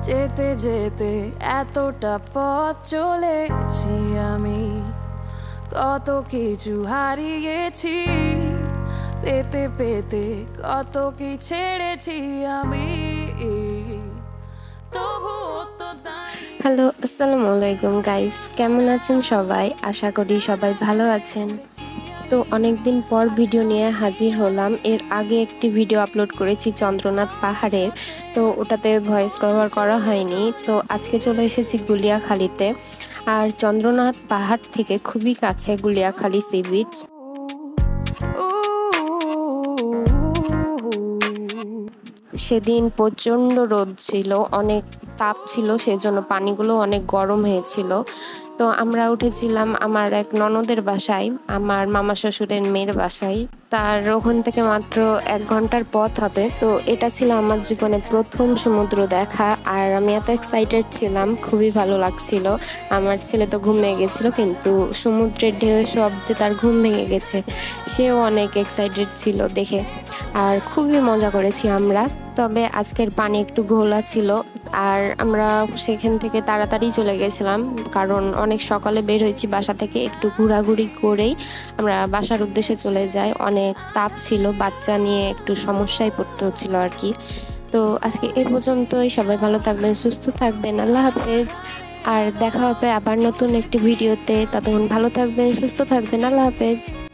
যেতে যেতে এতটা পথ চলেছি আমি, কত কিছু হারিয়েছি, পেতে পেতে কত কি ছেড়েছি আমি। হ্যালো, আসসালামু আলাইকুম গাইস, কেমন আছেন সবাই? আশা করি সবাই ভালো আছেন। তো অনেকদিন পর ভিডিও নিয়ে হাজির হলাম। এর আগে একটি ভিডিও আপলোড করেছি চন্দ্রনাথ পাহাড়ের, তো ওটাতে ভয়েস কভার করা হয়নি। তো আজকে চলে এসেছি গুলিয়াখালীতে। আর চন্দ্রনাথ পাহাড় থেকে খুবই কাছে গুলিয়াখালী সি বিচ। সেদিন প্রচণ্ড রোদ ছিল, অনেক তাপ ছিল, সেজন্য পানিগুলো অনেক গরম হয়েছিল। তো আমরা উঠেছিলাম আমার এক ননদের বাসায়, আমার মামা শ্বশুরের মেয়ের বাসায়। তার ওখান থেকে মাত্র 1 ঘন্টার পথ হবে। তো এটা ছিল আমার জীবনে প্রথম সমুদ্র দেখা, আর আমি এত এক্সাইটেড ছিলাম, খুবই ভালো লাগছিল। আমার ছেলে তো ঘুমিয়ে গেছিল, কিন্তু সমুদ্রের ঢেউ শব্দে তার ঘুম ভেঙে গেছে। সেও অনেক এক্সাইটেড ছিল দেখে, আর খুবই মজা করেছি আমরা। তবে আজকের পানি একটু ঘোলা ছিল, আর আমরা সেখান থেকে তাড়াতাড়ি চলে গেছিলাম, কারণ অনেক সকালে বের হয়েছি বাসা থেকে। একটু ঘোরাঘুরি করেই আমরা বাসার উদ্দেশ্যে চলে যাই। অনেক তাপ ছিল, বাচ্চা নিয়ে একটু সমস্যায় পড়তে হচ্ছিল আর কি। তো আজকে এ পর্যন্তই। সবাই ভালো থাকবেন, সুস্থ থাকবেন। আল্লাহ হাফেজ। আর দেখা হবে আবার নতুন একটি ভিডিওতে। ততক্ষণ ভালো থাকবেন, সুস্থ থাকবেন। আল্লাহ হাফেজ।